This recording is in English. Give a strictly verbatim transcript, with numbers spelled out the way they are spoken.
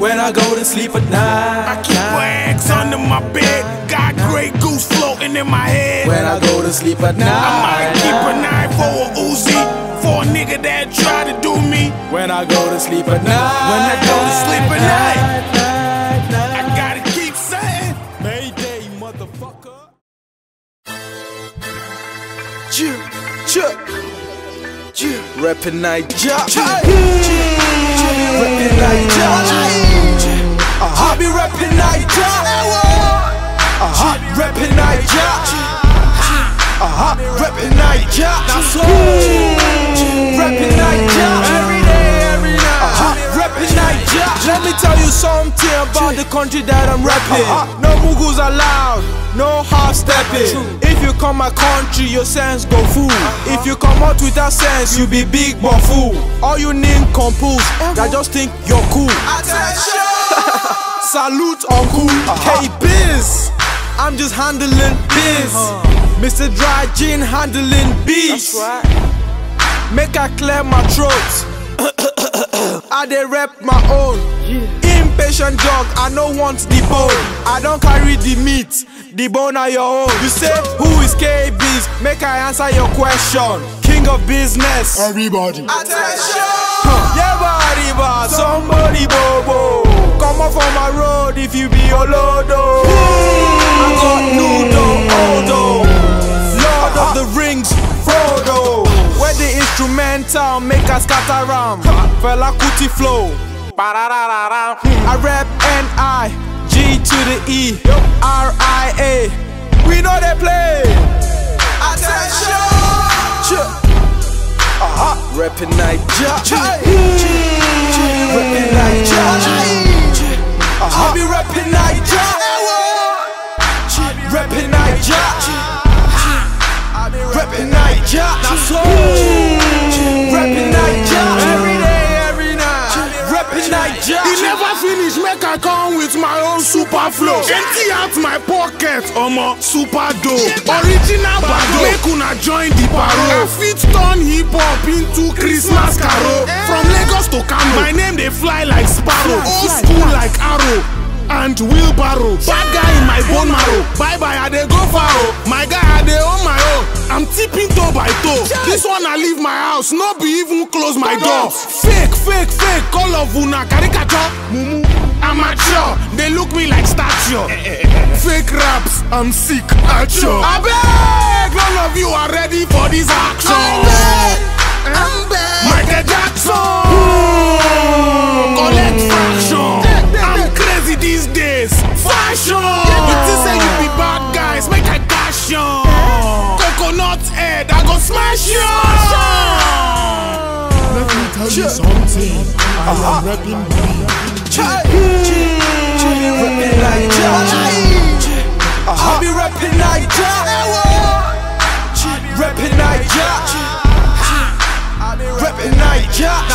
when I go to sleep at night. I keep rags under my bed, got Grey Goose floating in my head. When I go to sleep at night, I might keep a knife or a Uzi for a nigga that try to do me. When I go to sleep at night, when I go to sleep at night, I gotta keep saying Mayday, motherfucker. Chill, chill, chill. Rapping night job, rapping night job. I be rapping night job. Uh-huh, rapping night job. Uh-huh, rapping night job. That's all. Rapping night job. Every day, every night. Uh-huh, rapping night job. Let me tell you something about the country that I'm rapping. No muggles allowed, no half stepping. If you come my country, your sense go fool. If you come out without sense, you be big but fool. All you need compose, I just think you're cool. Attention! Salute uncle K-BIZZ. I'm just handling biz. Mister Dry Gin handling beats. Make I clear my throat. I dey rep my own. Impatient dog, I no want the bone. I don't carry the meat, the bone are your own. You say, who is K-BIZZ? Make I answer your question. King of business. Everybody. Attention! Yeah, body, but somebody bobo. Come off on my road if you be a lodo. I got Nudo, Odo, Lord of the Rings, Frodo. Where the instrumental make us scatter ram. Fela Kuti flow. I rap N I G to the E R I A. We know they play. Attention! Uh-huh. Rapping night job. Rapping night job. I be rapping night job. Rapping night job. Rapping night job. That's all. Rapping night job. Every day, every night. Rapping night job. He never finish, make I come with my own super flow. Empty out my pocket, omo, super dope. Original bado, make una join the paro. I fit turn hip hop into Christmas carol. From Lagos to Kano, my name they fly like sparrow. Old school like arrow and wheelbarrow. Bad guy in my bone marrow. Bye bye, I dey go faro. My guy, I dey on my own. I'm tipping toe by toe. This one I leave my house, no be even close my door. Fake, fake, fake, call of una caricature. Mumu, amateur, they look me like statue. Fake raps, I'm sick, action. I beg, none of you are ready for this action. I'm bad, I'm bad. Michael Jackson, collect fraction. I'm crazy these days, fashion. You think say you be bad guys, make I dash you. Coconut head, I go smash you. Let me tell you something, I am rapping weed. Rapping night job. I be rapping night job. Rapping night job. Rapping night job.